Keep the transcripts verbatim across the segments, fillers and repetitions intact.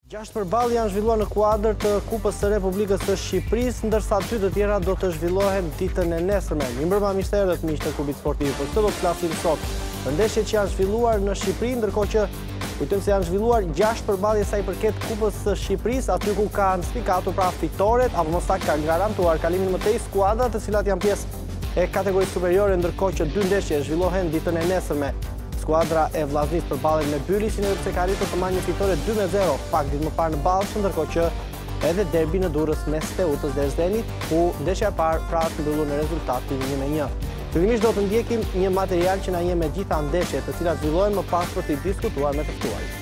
Gjashtë përballje janë zhvilluar në kuadër të Kupës së Republikës së Shqipërisë, ndërsa dy të tjera do të zhvillohen ditën e nesërme. Mirëmbrëma, mirë se erdhët miq të klubit sportiv. Për këtë do të flasim sot për ndeshjet që janë zhvilluar në Shqipëri, ndërkohë që kujtojmë se janë zhvilluar gjashtë përballje sa i përket Kupës së Shqipërisë, aty ku kanë spikatur pra fitoret apo mos saktë kanë garantuar kalimin më tej skuadrat, të cilat janë pjesë e kategorisë superiore, ndërkohë që dy ndeshje zhvillohen ditën e nesërme. Skuadra e Vllaznisë përballet me Bylisin edhe pse ka arritur të marrë një fitore dy me zero pak ditë më parë në Ballshë, ndërkohë që edhe derbi në Durrës mes Teutës dhe Zdenit, ku ndeshja e parë pra të mbyllur në rezultatin një me një. Fillimisht do të ndjekim një material që na jep me gjitha ndeshjet, të cilat zhvillohen më pas për të diskutuar me të ftuarit.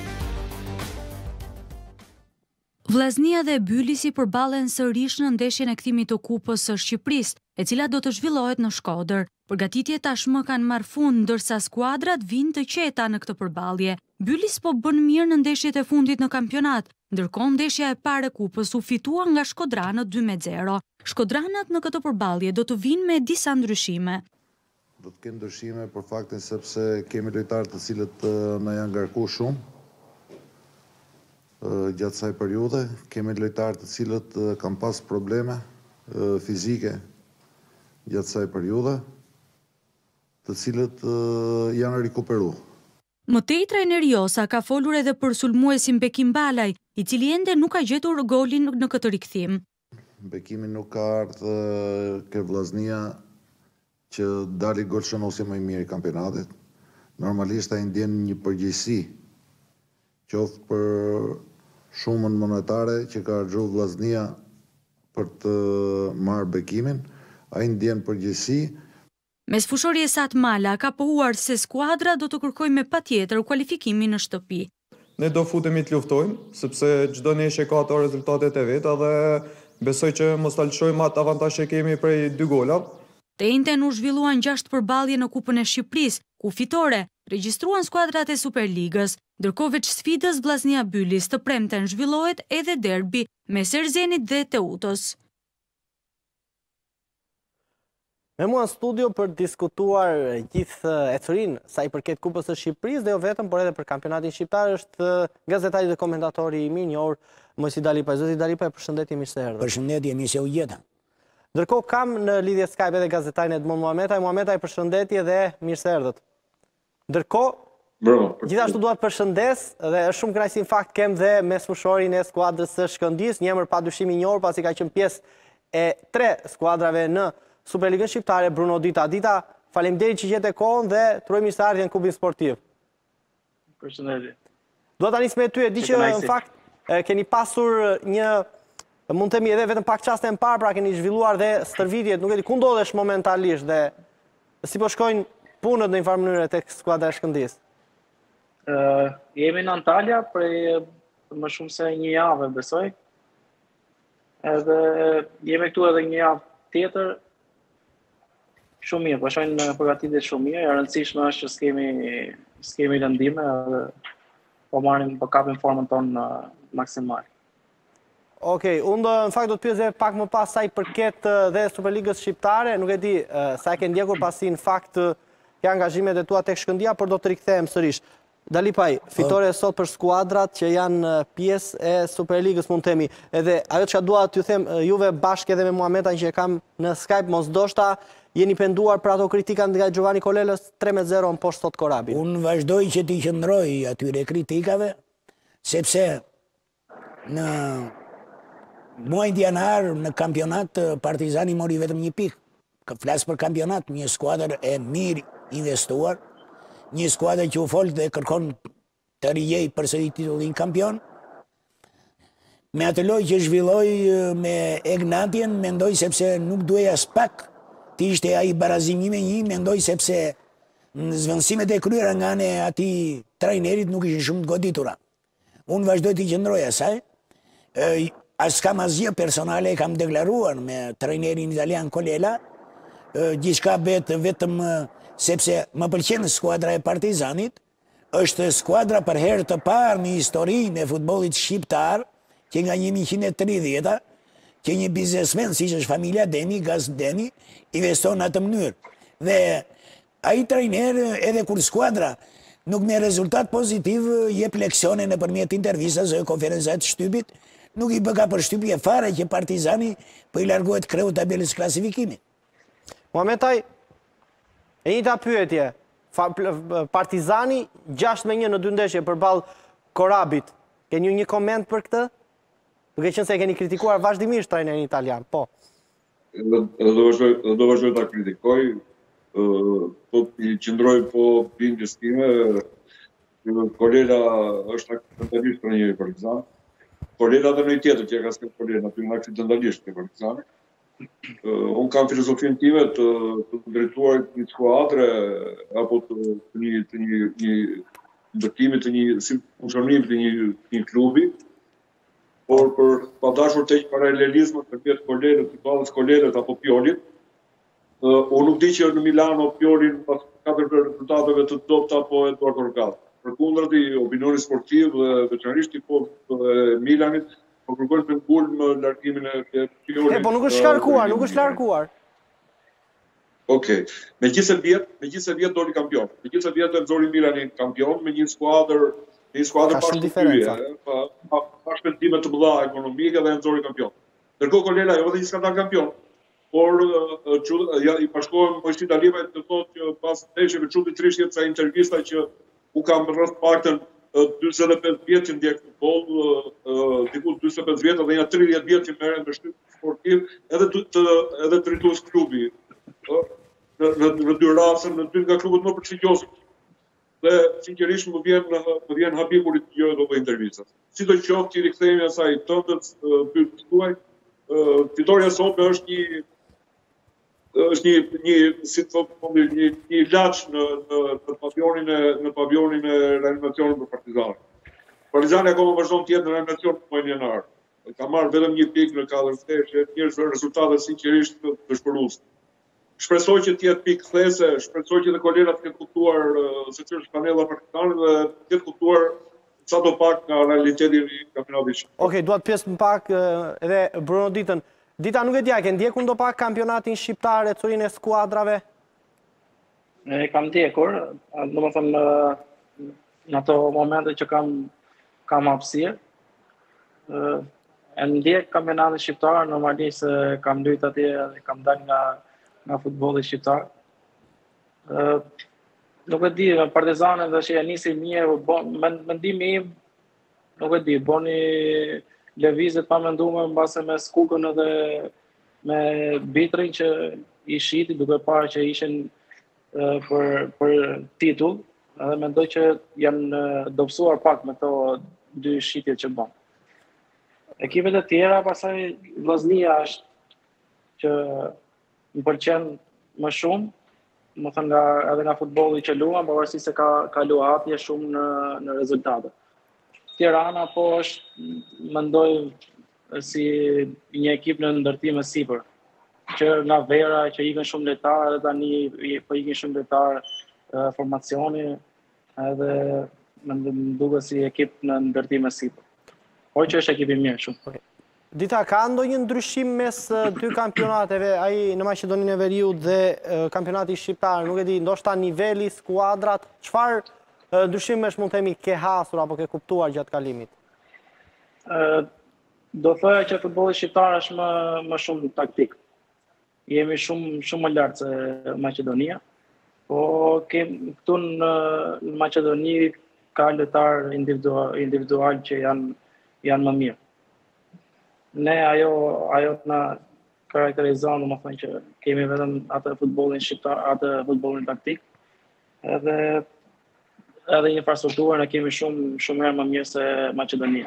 Vllaznia dhe Bylisi përballen sërish në ndeshjen e kthimit të Kupës së Shqipërisë, e cila do të zhvillohet në Shkodër. Përgatitjet tashmë kanë marrë fund, ndërsa skuadrat vinë të qeta në këtë përballje. Bylis po bën mirë në ndeshjet e fundit në kampionat, ndërkohë ndeshja e parë e Kupës u fitua nga Shkodranët dy me zero. Shkodranët në këtë përballje do të vinë me disa ndryshime. Do të kemë ndryshime për faktin sepse kemi lojtarë të cilët na janë ngarkuar shumë gjatë kësaj periudhe. Kemi lojtarë të cilët kanë pas probleme fizike gjatë kësaj periudhe, të cilët janë rikuperuar. Më tej trajneri Josa ka folur edhe për sulmuesin Bekim Balaj, i cili ende nuk ka gjetur golin në këtë rikthim. Bekimi nuk ka ardhur ke Vllaznia që dali golshënosja më i mirë i kampionatit. Normalisht ai ndjen një përgjegjësi, qoftë për shumën monetare që ka harxuar Vllaznia për të marrë bekimin, ai ndjen përgjegjësi. Mes fushorje Sat Mala ka pohuar se skuadra do të kërkojë me patjetër kualifikimin në shtëpi. Ne do futemi të luftojmë, sepse çdo ndeshje ka ato rezultatet e veta dhe besoj që mos ta lëshojmë atë avantazh që kemi prej dy gola. Të njëjtën u zhvilluan gjashtë përballje në Kupën e Shqipërisë, ku fitore regjistruan skuadrat e Superligës, ndërkohë veç sfidës Vllaznia Bylis të premten zhvillohet edhe derbi mes Erzenit dhe Teutës. Me mua në studio për diskutuar gjithë ecërinë sa i përket Kupës së Shqipërisë dhe jo vetëm, por edhe për kampionatin shqiptar është gazetari dhe komentatori i mirënjohur Mojsi Dalipaj. Zoti Dalipaj, përshëndetje, mirë se erdhët. Përshëndetje, mirë se u gjeta. Ndërkohë kam në lidhje Skype edhe gazetarin Edmond Muhametaj. Muhametaj, përshëndetje dhe mirë se erdhët. Ndërkohë, gjithashtu dua të përshëndes dhe është shumë kënaqësi në fakt kem dhe mesfushorin e skuadrës së Shkëndijës, një emër padyshim i njohur pasi ka qenë pjesë e tre skuadrave në Superligën shqiptare, Bruno Dita. Dita, faleminderit që gjete kohën dhe të uroj mirëseardhje në klubin sportiv. Përshëndetje. Dua ta nis me ty, e di që në fakt keni pasur një, mund të themi edhe vetëm pak çaste më parë, pra keni zhvilluar dhe stërvitjet, nuk e di ku ndodhesh momentalisht dhe si po shkojnë punët në një farë mënyrë tek skuadra e Shkëndijës. Uh, jemi në Antalya prej më shumë se një javë, besoj. Edhe jemi këtu edhe një javë tjetër. Shumë mirë, po shojnë përgatitje shumë mirë. E rëndësishme është që s'kemi s'kemi lëndime edhe po marrim, po kapim formën tonë maksimal. Okej, unë në fakt do të pyes edhe pak më pas sa i përket dhe Superligës shqiptare, nuk e di sa e ke ndjekur pasi në fakt ke angazhimet e tua tek Shkëndija, por do të rikthehem sërish. Dalipaj, fitore sot për skuadrat që janë pjesë e Superligës, mund të themi. Edhe ajo që dua t'ju them juve bashkë edhe me Muhametan që e kam në Skype, mos doshta jeni penduar për ato kritikat nga Giovanni Kolelës tre me zero në poshtë sot Korabi. Unë vazhdoj që t'i qëndroj atyre kritikave, sepse në muajin janar në kampionat Partizani mori vetëm një pikë. Flas për kampionat, një skuadër e mirë investuar, një skuadër që u fol dhe kërkon të rijej përsëri titullin kampion. Me atë lojë që zhvilloi me Egnatien, mendoj sepse nuk duhej as pak të ishte ai barazim një me një, mendoj sepse në zvendësimet e kryera nga ana e atij trajnerit nuk ishin shumë të goditura. Unë vazhdoj të qëndroj asaj. As kam asgjë personale, kam deklaruar me trajnerin italian Kolela, gjithçka bëhet vetëm sepse më pëlqen skuadra e Partizanit, është skuadra për herë të parë në historinë e futbollit shqiptar, që nga një mijë e tridhjeta, që një biznesmen si që është familja Deni, Gaz Deni, investon në atë mënyrë. Dhe ai trajner edhe kur skuadra nuk me rezultat pozitiv jep leksione në përmjet intervistës e konferencët të shtypit, nuk i bëka për shtypje fare që Partizani po i largohet kreu tabelës klasifikimit. Muhamet Taj, e një ta pyetje, Partizani gjashtë me një në dy ndeshje përballë Korabit. Keni një koment për këtë? Duke qenë se keni kritikuar vazhdimisht trajnerin italian, po. Do vazhdoj ta kritikoj, po i qëndroj po bindjes time, kolega është aksidentalisht trajneri i Partizanit. Kolega dhe në i tjetër që e ka s'ket kolega, aty në aksidentalisht të Partizanit. Unë kam filozofinë time të drejtuar një skuadre apo të një ndërtimit të një funksionimit të një klubi, por për pa dashur të heq paralelizme përmjet kolegët, situatës kolegët apo Piolit, unë nuk di që në Milano Piolin pas katër rezultateve të dobta apo Eduard Orgat. Përkundër i opinioni sportiv dhe veçanërisht tifozëve e Milanit, po kërkojnë të ngulmë largimin e Piolit. E, po nuk është larguar, nuk është larguar. Okej. Me gjithse vjet, me gjithse vjet doli kampion. Me gjithse vjet e nxori Milanin kampion me një skuadër, një skuadër pa shpëtyje, pa pa shpenzime të mëdha ekonomike dhe e nxori kampion. Ndërkohë Kolela jo vetëm që s'ka dalë kampion, por ja, i bashkohen Mojsit Alive të thotë që pas ndeshjeve çudi trishtë ca intervista që u kam rreth paktën dyzet e pesë vjet që ndjek futboll, diku dyzet e pesë vjet dhe ja tridhjetë vjet që merren me shtyp sportiv, edhe të edhe drejtues klubi. Në dy raste, në dy nga klubet më prestigjioze. Dhe sinqerisht më vjen më vjen habi kur i dëgjoj ato intervistat. Sidoqoftë ti rikthehemi asaj tëndës pyetjes tuaj, fitoria sotme është një është një një si të thotë një një ilaç në në pavionin e në pavionin e reanimacionit për Partizanin. Partizani akoma vazhdon të jetë në reanimacion në muajin janar. Ka marrë vetëm një pikë në katër ndeshje, njerëz rezultate sinqerisht të dëshpëruese. Shpresoj që të jetë pikë kthese, shpresoj që dhe kolegat të ketë kuptuar se ç'është panella Partizanit dhe të ketë kuptuar sadopak nga realiteti i kampionatit. Okej, dua të pyes më pak edhe Bruno Ditën. Dita nuk e dija, ke ndjekur ndo pak kampionatin shqiptar e curinë e skuadrave? E kam ndjekur, domethënë në ato momente që kam kam hapësirë. E ndjek kampionatin shqiptar, normalisht kam luajtur atje dhe kam dalë nga nga futbolli shqiptar. Uh, nuk e di, Partizani dhe që e nisi mirë, mendimi im, nuk e di, boni lëvizje pa menduar mbase me Skukën edhe me Bitrin që i shiti, duke parë që ishin uh, për, për titull, edhe mendoj që janë uh, dobësuar pak me to dy shitjet që bën. Ekipet e tjera, pastaj Vllaznia është që më pëlqen më shumë, më thënë nga, edhe nga futbolli që luan, pavarësisht se ka kalu hapje shumë në, në rezultate. Tirana po është, mendoj, si një ekip në ndërtim e sipër, që nga vera që ikën shumë lojtarë, edhe tani po ikin shumë lojtarë uh, formacioni, edhe më duket si ekip në ndërtim e sipër. Por që është ekip i mirë shumë. Dita, ka ndonjë ndryshim mes dy kampionateve, ai në Maqedoninë e Veriut dhe kampionati shqiptar, nuk e di, ndoshta niveli, skuadrat, çfarë ndryshimesh mund të themi ke hasur apo ke kuptuar gjatë kalimit? Uh, do thoya që futbolli shqiptar është më më shumë taktik. Jemi shumë shumë më lart se Maqedonia. Po kem këtu në, në Maqedoni ka lojtar individual, individual që janë janë më mirë. Ne ajo ajo na karakterizon, domethënë që kemi vetëm atë futbollin shqiptar, atë futbollin taktik. Edhe edhe infrastrukturën e kemi shumë shumë herë më mirë se Maqedonia.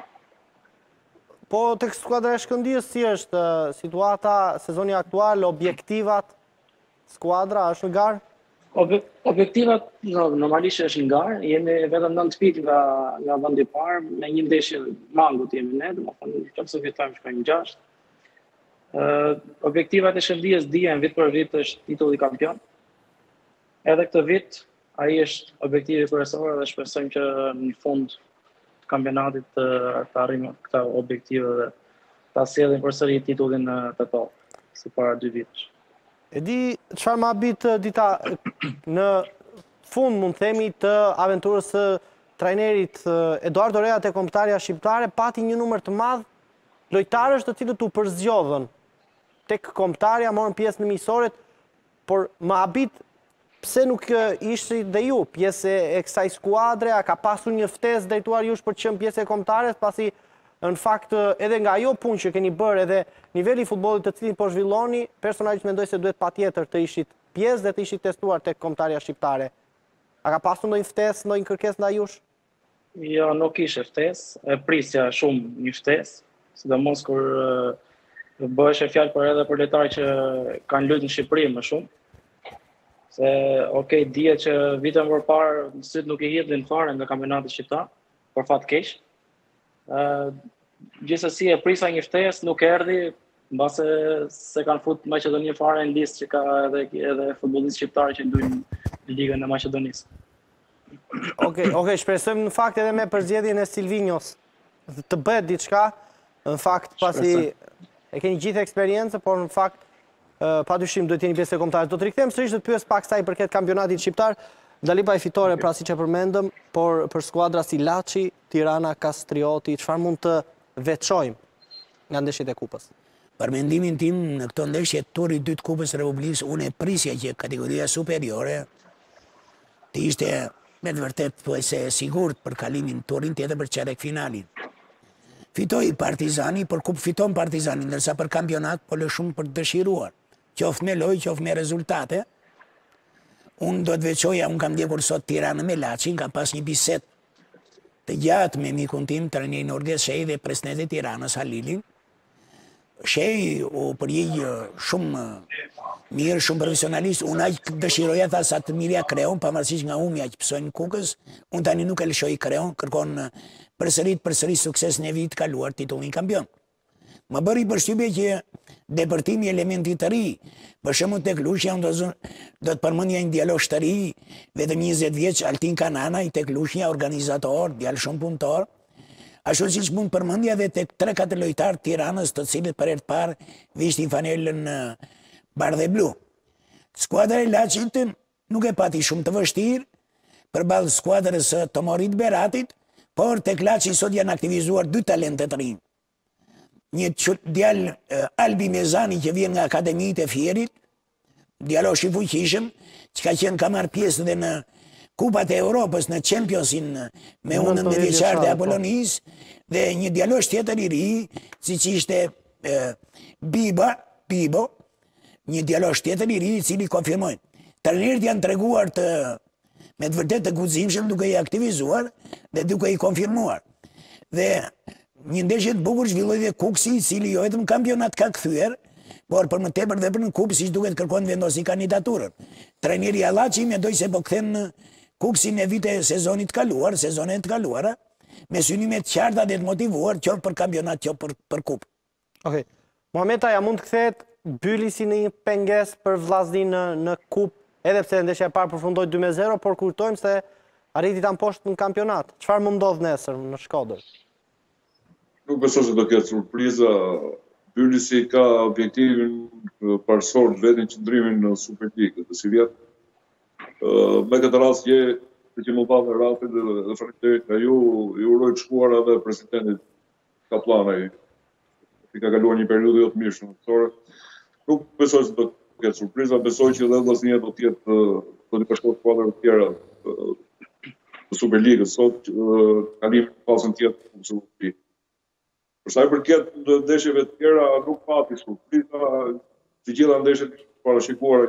Po tek skuadra e Shkëndijës si është situata, sezoni aktual, objektivat, skuadra është në garë? Objektivat normalisht është në garë, jemi vetëm nëntë pikë nga nga vendi i parë, me një ndeshje mangut jemi ne, domethënë nëse fitojmë shkojmë gjashtë. Ë objektivat e Shkëndijës dihen vit për vit është titulli kampion. Edhe këtë vit ai është objektivi kryesor dhe shpresojmë që në fund të kampionatit të, të arrijmë këta objektive dhe ta sjellim përsëri titullin të topp, si para dy vitësh. E di çfarë më habit Dita në fund, mund themi, të aventurës së trajnerit Eduardo Rea te Kombëtarja Shqiptare, pati një numër të madh lojtarësh të cilët u përzgjodhen tek Kombëtarja, morën pjesë në miqësorët, por më habit pse nuk ishit dhe ju pjesë e kësaj skuadre, a ka pasur një ftesë drejtuar jush për të qenë pjesë e Kombëtares, pasi në fakt edhe nga ajo punë që keni bërë edhe niveli i futbollit të cilin po zhvilloni, personalisht mendoj se duhet patjetër të ishit pjesë dhe të ishit testuar tek Kombëtarja Shqiptare. A ka pasur ndonjë ftesë, ndonjë kërkesë ndaj jush? Jo, nuk ishte ftesë, e prisja shumë një ftesë, sidomos kur bëheshe fjalë për edhe për lojtarë që kanë luajtur në Shqipëri më shumë. Se, okej, dije që vitën më parë syt nuk i hidhin fare nga kampionati shqiptar, për fat keq. Ë, gjithsesi e prisa një ftesë, nuk erdhi, mbase se kanë fut Maqedoni fare në listë që ka edhe edhe futbollistë shqiptarë që ndujnë ligën e Maqedonisë. Okej, okej, shpresojmë në fakt edhe me përzgjedhjen e Silvinjos të bëhet diçka, në fakt pasi e keni gjithë eksperiencë, por në fakt pa dyshim duhet jeni pjesë e Kombëtarës. Do të rikthehem sërish dhe të pyes pak sa i përket kampionatit shqiptar. Dalipa e fitore, pra siç e përmendëm, por për skuadra si Laçi, Tirana, Kastrioti, çfarë mund të veçojmë nga ndeshjet e kupës? Për mendimin tim, në këto ndeshje turi dytë kupës Republikës, unë e prisja që kategoria superiore të ishte me të vërtet thuajse e sigurt për kalimin turin tjetër për çerek finalin. Fitoi Partizani, për kupë fiton Partizani, ndërsa për kampionat po lë shumë për të dëshiruar. Qoftë me lojë, qoftë me rezultate. Unë do të veçoja, unë kam ndjekur sot Tiranë me Laçin, kam pas një bisedë të gjatë me mikun tim, trajnerin Orges Shej dhe presidenti i Tiranës Halilin. Shej u përgjigj shumë mirë, shumë profesionalist. Unë aq dëshiroja tha sa të mirja Kreon, pavarësisht nga humja që pësojnë Kukës, unë tani nuk e lëshoj Kreon, kërkon përsërit përsëri sukses në vit kaluar titullin kampion. Më bëri përshtypje që depërtimi elementi të ri, për shembull tek Lushja, unë do të përmendja një djalosh të ri, vetëm njëzet vjeç, Altin Kanana, i tek Lushja, organizator, djalë shumë punëtor. Ashtu siç mund përmendja edhe tek tre katër lojtarë Tiranës, të cilët për herë të parë vishtin fanelën bardhë dhe blu. Skuadra e Laçit nuk e pati shumë të vështirë përballë skuadrës së Tomorit Beratit, por tek Laçi sot janë aktivizuar dy talente të rinj. Një djalë Albi Mezani që vjen nga Akademitë e Fierit, djalosh i fuqishëm, që ka qenë ka marrë pjesë edhe në Kupat e Europës, në Championsin me unën me vjeçarët e Apollonis, dhe një djalosh tjetër i ri, siç ishte Biba, Bibo, një djalosh tjetër i ri i cili konfirmojnë. Trajnerët janë treguar të me të vërtet të guximshëm duke i aktivizuar dhe duke i konfirmuar. Dhe një ndeshje të bukur zhvilloi dhe Kuksi, i cili jo vetëm kampionat ka kthyer, por për më tepër dhe për në kupë, siç duket kërkon vendosi kandidaturën. Trajneri Allaçi mendoj se po kthen Kuksin e vite sezonit kaluar, sezonet të kaluara, me synimet të qarta dhe të motivuar, qoftë për kampionat, qoftë për, për kupë. Okej. Muhamet Aja, mund të kthehet Bylisi në një pengesë për vllaznin në, në kupë, edhe pse ndeshja e parë përfundoi dy me zero, por kujtojmë se arriti ta mposhtë në kampionat. Çfarë mund ndodh nesër në Shkodër? Nuk besoj se do ketë surpriza. Bylisi ka objektivin parësor të vetin qëndrimin në Superligë të si vjetë. Me këtë rast je të që më panë në ratit dhe faleminderit nga ju, ju uroj të shkuar edhe presidentit Kaplanaj, i ka kaluar një periudhë jo të mirë shëndetësore. Nuk besoj se do ketë surpriza, besoj që edhe vllaznia do të jetë do të përshkojë skuadra të tjera të Superligës sot, kalimin pasën tjetër në Superligë. Për sa i përket ndeshjeve të tjera, nuk pati surpriza, të gjitha ndeshjet parashikuara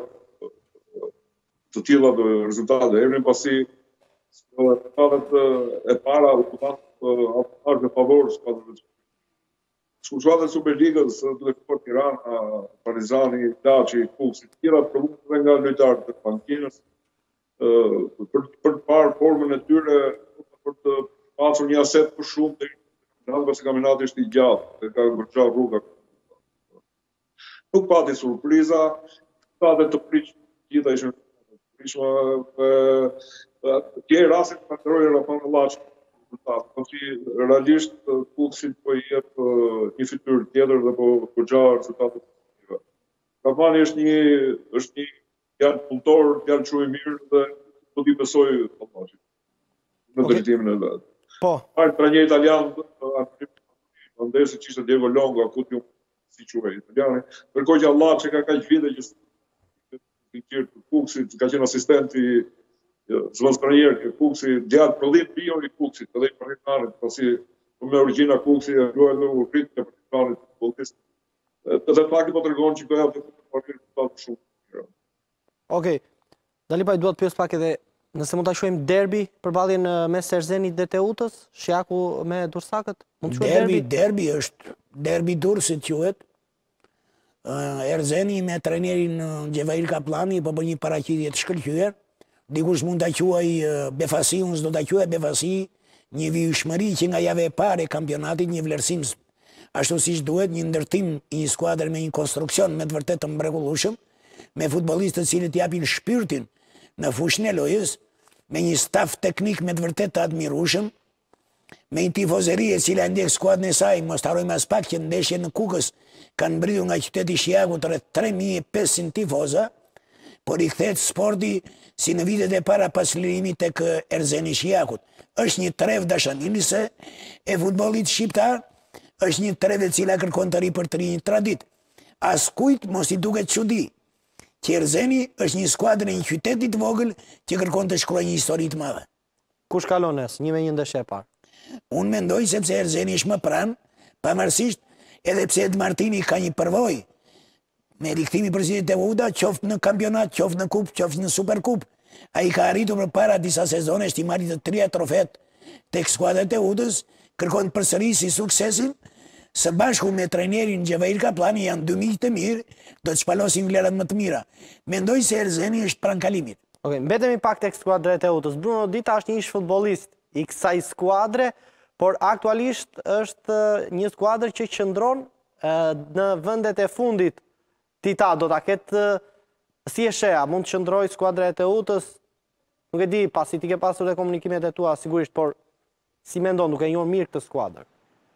të tilla të rezultate emrin pasi rezultatet e para u patë avanazh në favor skuadrës. Skuadrat e Superligës duke qenë Tirana, Partizani, Laçi, Kuksi, të tjera prodhuar nga lojtarët e bankinës për për të parë formën e tyre, për të pasur një aset më shumë deri në pasi kampionati është i gjatë, dhe ka ngërçar rruga. Nuk pati surpriza, rezultatet të pritshme, gjitha ishin të pritshme. Tje rastit të ndrojë Rafan Allaçi, po si realisht Kuksi po i jep një fytyrë tjetër dhe po përgjaja rezultate pozitive. Rafani është një është një djalë punëtor, djalë shumë i mirë dhe do t'i besoj Tomasit. Në drejtimin e vet. Po. Ai trajner italian ndeshë që ishte Diego Longo, ku ti si quhej italiani, kërkoj që Allah që ka kaq vite që të Kuksit, ka qenë asistenti zvanstranjer ke Kuksi, djatë prodhim bio i Kuksit, edhe i partizanit, pasi me origjina Kuksi e luaj dhe u rrit të partizanit futbollist. Edhe fakti po tregon që ka të rezultate shumë. Okej. Dalibaj, duhet pyes pak edhe nëse mund ta shohim derbi përballjen mes Erzenit dhe Teutës, Shjaku me Dursakët? Mund të shohim derbi? Derbi është derbi Durrësit quhet. Erzeni me trajnerin Gjevail Kaplani po bën një paraqitje të shkëlqyer. Dikush mund ta quaj befasi, unë s'do ta quaj befasi, një vijshmëri që nga java e parë e kampionatit, një vlerësim ashtu siç duhet, një ndërtim i një skuadër me një konstruksion me të vërtetë të mrekullueshëm, me futbollistë të cilët japin shpirtin në fushën e lojës, me një staf teknik me të vërtetë të admirueshëm, me një tifozëri e cila ndjek skuadrën e saj, mos harrojmë as pak që ndeshje në Kukës kanë mbritur nga qyteti i Shjakut rreth tre mijë e pesëqind tifoza, por i kthehet sporti si në vitet e para pas lirimit tek Erzeni Shjakut. Është një trev dashamirëse e futbollit shqiptar, është një trev e cila kërkon të ri për të rinj tradit. Askujt mos i duket çudi që Erzeni është një skuadër e një qyteti të vogël që kërkon të shkruajë një histori të madhe. Kush kalon nes? Një me një ndeshje e parë. Unë mendoj sepse Erzeni është më pranë, pavarësisht edhe pse Ed Martini ka një përvojë me rikthimi përgjithësi të Teuta, qoftë në kampionat, qoftë në kupë, qoftë në superkupë. Ai ka arritur përpara disa sezonesh të marrë të trija trofet tek skuadra e Teutës, kërkon përsërisë suksesin, së bashku me trajnerin Gjevail Kaplani janë dy miq të mirë, do të shpalosin vlerat më të mira. Mendoj se Erzeni është pranë kalimit. Okej, mbetemi pak tek skuadra e Teutës. Bruno Dita është një ish futbollist i kësaj skuadre, por aktualisht është një skuadër që qëndron në vendet e fundit. Tita do ta ketë si e shea, mund të qëndroj skuadra e Teutës, nuk e di, pasi ti ke pasur dhe komunikimet e tua sigurisht, por si mendon, duke njohur mirë këtë skuadër?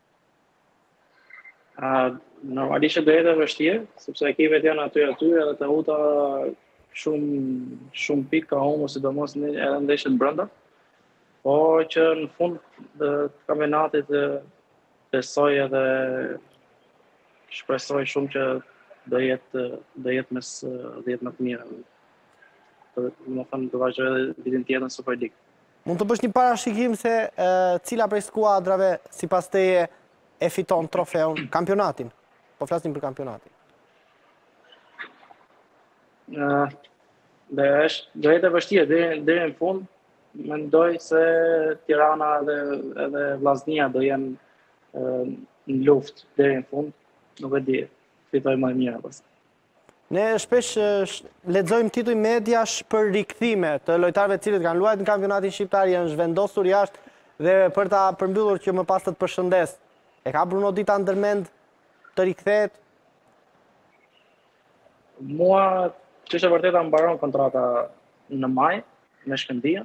Normalisht do jetë e vështirë, sepse ekipet janë aty aty edhe Teuta shumë shumë pikë ka humbur, sidomos edhe ndeshjet brenda. Po që në fund të kampionatit besoj edhe shpresoj shumë që do jetë do jetë mes dhjetë më të mira. Më thënë të vazhdoj edhe vitin tjetër në Super League. Mund të bësh një parashikim se cila prej skuadrave sipas teje e fiton trofeun, kampionatin? Po flasim për kampionatin. Dhe është do jetë e vështirë deri deri në fund. Mendoj se Tirana edhe edhe Vllaznia do jenë në luftë deri në fund, nuk e di, fitoj më mirë pas. Ne shpesh lexojmë tituj mediash për rikthime të lojtarëve të cilët kanë luajtur në kampionatin shqiptar, janë zhvendosur jashtë dhe për ta përmbyllur që më pas të të përshëndes. E ka Bruno Dita ndërmend të rikthehet? Mua ç'është e vërteta mbaron kontrata në maj me Shkëndijën.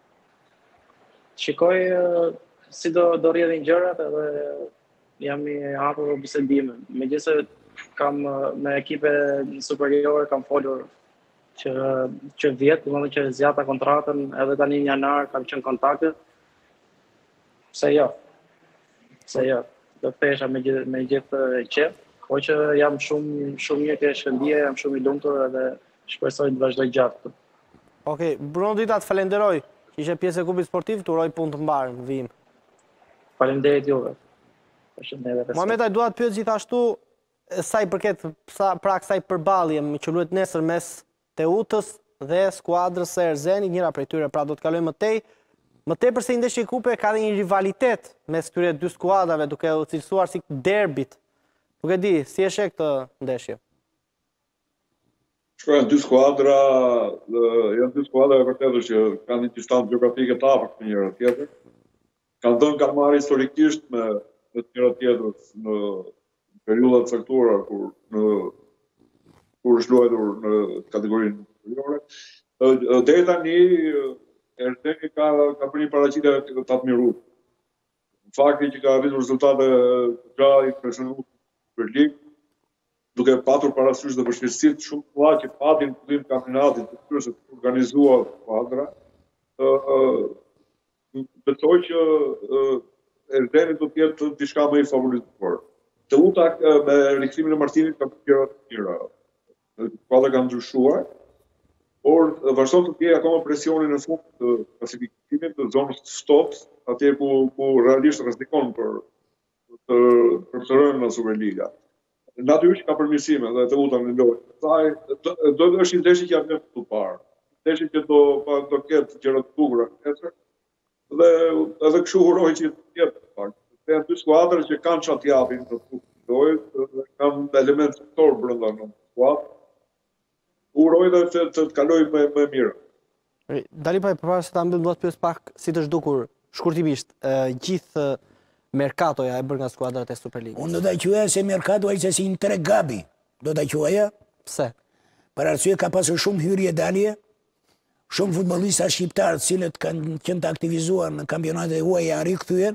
Shikoj si do do rrjedhin gjërat edhe jam i hapur për bisedime. Megjithëse kam me ekipe superiore kam folur që që vjet, domethënë që zgjata kontratën, edhe tani në janar kam qenë kontakte. Pse jo? Pse jo? Do të pesha me gjithë me gjithë qef, po që jam shumë shumë mirë te Shkëndija, jam shumë i lumtur edhe shpresoj të vazhdoj gjatë. Okej, Bruno Dita, të falenderoj. Ishe pjesë e klubit sportiv, të uroj punë të mbarë në vijim. Faleminderit juve. Muhamet, ai dua të pyet gjithashtu sa i përket pra kësaj përballje që luhet nesër mes Teutës dhe skuadrës së Erzenit, njëra prej tyre pra do të kalojmë më tej. Më tepër se një ndeshje kupe ka dhe një rivalitet mes këtyre dy skuadrave, duke u cilësuar si derbit. Nuk e di, si e sheh këtë ndeshje? Shkojnë dy skuadra, janë dy skuadra e vërtetë që kanë një distancë gjeografike të afërt me njëra tjetrën. Kanë dhënë kanë marrë historikisht me me të njëra tjetrës në periudha të caktuara kur në kur është luajtur në kategorinë superiore. Deri tani Erzeni ka ka bërë një paraqitje të admiruar. Fakti që ka arritur rezultate të gjalla impresionuese për ligë, duke patur parasysh dhe vështirësitë shumë të mëdha që patin në fillim të kampionatit, të tyre se të organizuar skuadra, besoj që Erdeni do të jetë diçka më i favorituar. Teuta me rikthimin e Martinit ka gjëra të tjera. Skuadra ka ndryshuar, por vazhdon të krijojë akoma presionin në fund të klasifikimit të zonës stop, atje ku ku realisht rrezikon për të për të rënë në Superliga. Natyrisht ka përmirësime dhe Teuta në lojë. Saj do të është një ndeshje që jam të parë. Ndeshje që do do ketë gjëra të bukura tjetër. Dhe edhe kështu uroj që të jetë pak. Janë dy skuadra që kanë çat japin në lojë, kanë element faktor brenda në skuadrë. Uroj dhe të të kaloj më më mirë. Dalipaj, përpara se ta mbyll, do të pyes pak si të zhdukur shkurtimisht gjithë merkatoja e bërë nga skuadrat e Superligës. Unë do ta quaja se merkato ai se si një gabi. Do ta quaja. Pse? Për arsye ka pasur shumë hyrje dalje, shumë futbollista shqiptarë të cilët kanë qenë të aktivizuar në kampionatet e huaja janë rikthyer.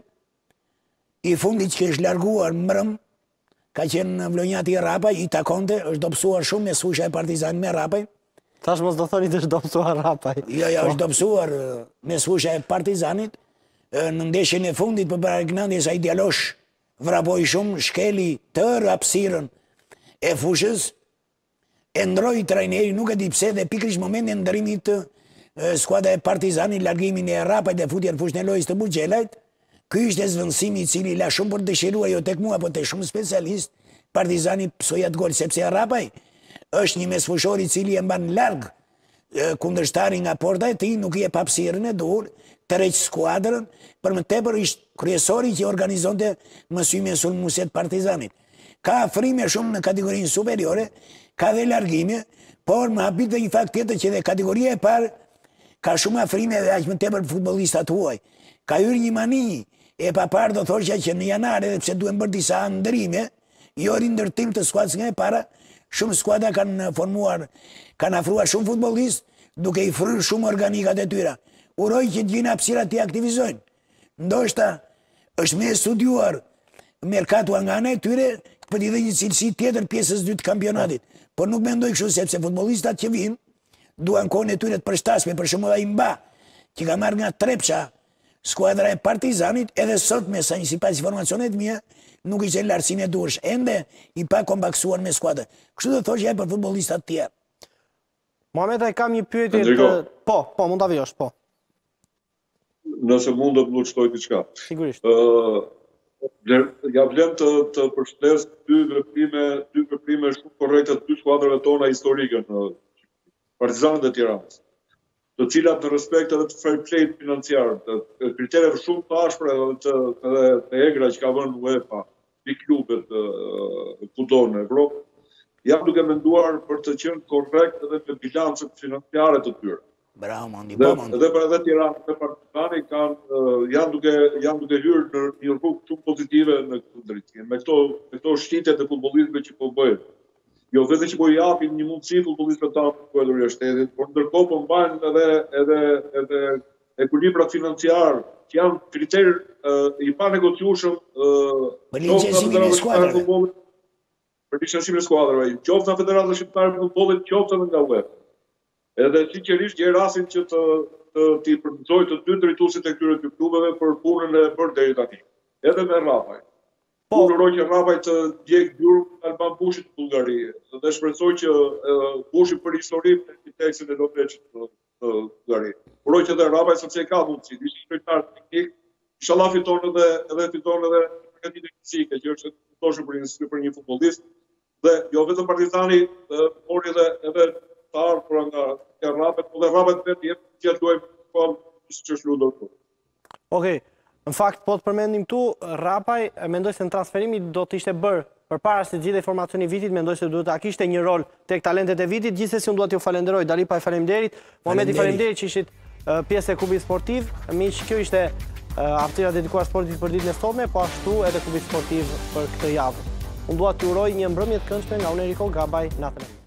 I fundit që është larguar mbrëm, ka qenë Vlonjati Rapaj, i takonte, është dobësuar shumë me sfusha e Partizanit me Rapaj. Thash mos do thoni të është dobësuar Rapaj. Jo, jo, është dobësuar me sfusha e Partizanit. Në ndeshjen e fundit përpara Gnandjes ai djalosh vrapoi shumë, shkeli tërë hapësirën e fushës. E ndroi trajneri, nuk e di pse, dhe pikërisht momentin e ndërimit të skuadra e Partizanit, largimin e Rapajt dhe futjen në fushën e lojës të Buxhelajt. Ky ishte zvendësimi i cili la shumë për dëshiruar, jo tek mua, po tek shumë specialist. Partizani psoi atë gol sepse Rapaj është një mesfushor i cili e mban larg kundërshtarin nga porta e tij, nuk i jep hapësirën e duhur, tërheq skuadrën, për më tepër ishte kryesori që organizonte mësimin sulmuese të Partizanit. Ka afrime shumë në kategorinë superiore, ka dhe largime, por më hapit dhe një fakt tjetër që dhe kategoria e parë ka shumë afrime dhe aq më tepër futbollistat huaj. Ka hyrë një mani e papar do thoshja që në janar, edhe pse duhen bërë disa ndërime, jo rindërtim të skuadrës nga e para, shumë skuadra kanë formuar, kanë afruar shumë futbollistë, duke i fryrë shumë organikat e tyra. Uroj që të gjejnë hapësira të aktivizojnë. Ndoshta është më studiuar merkatua nga ana e tyre për t'i dhënë një cilësi tjetër pjesës dytë të kampionatit. Por nuk mendoj kështu sepse futbollistat që vinë duan kohën e tyre të përshtatshme, për shembull ai Mba, që ka marrë nga Trepça, skuadra e Partizanit, edhe sot me sa një sipas informacionet mia, nuk ishte lartësinë e duhur, ende i pa kombaksuar me skuadrën. Kështu do thosh ja për futbollistat tjerë. Muhamet, ai kam një pyetje të... Po, po, mund ta vjosh, po. Nëse mund të më shtoj diçka. Sigurisht. Ja vlen të të përshtes dy veprime, dy veprime shumë korrekte të dy skuadrave tona historike në Partizanit dhe Tiranës, të cilat në respekt edhe të fair play financiar, të kritereve shumë të ashpra edhe të të egra që ka vënë UEFA, i klubet kudo në Evropë, janë duke menduar për të qenë korrekt edhe me bilancet financiare të tyre. Bravo, Mondi, po Mondi. Edhe për edhe Tiranë dhe Partizani kanë janë duke janë duke hyrë në një rrugë shumë pozitive në këtë drejtim. Me këto me këto shitjet e futbollistëve që po bëjnë. Jo vetëm që po i japin një mundësi futbollistëve tanë të kuadrojë shtetit, por ndërkohë po mbajnë edhe edhe edhe ekuilibrat financiar që janë kriter i panegociueshëm për licencimin e skuadrave. Për licencimin e skuadrave, qoftë nga Federata Shqiptare e Futbollit, qoftë edhe nga UEFA. Edhe sinqerisht gjej rastin që të të t'i përgjigjoj të dy drejtuesit e këtyre dy klubeve për punën e bërë deri tani. Edhe me Rapaj. Po, uroj që Rapaj të djeg Gjurmë Alban Bushit në Bullgari, dhe shpresoj që Bushi për historim në kiteksin e Lopeçit në Bullgari. Uroj që edhe Rapaj sepse ka mundësi, ishte shpejtar teknik, inshallah fiton edhe edhe fiton edhe përgatitje fizike, që është kushtoshëm për një për një futbollist. Dhe jo vetëm Partizani, por edhe edhe tar për nga Rapaj, po dhe Rapaj vetë jetë që luajë fal siç është luajtur këtu. Okej. Në fakt, po të përmendim tu, Rapaj mendoj se në transferimi do të ishte bërë përpara se të gjithë informacioni vitit, mendoj se duhet ta kishte një rol tek talentet e vitit. Gjithsesi unë dua t'ju falenderoj, Dalipaj, faleminderit. Muhameti, faleminderit që ishit pjesë e klubit sportiv. Miq, kjo ishte aftësia dedikuar sportit për ditën e sotme, po ashtu edhe klubi sportiv për këtë javë. Unë dua t'ju uroj një mbrëmje të këndshme nga unë Eriko Gabaj, natën.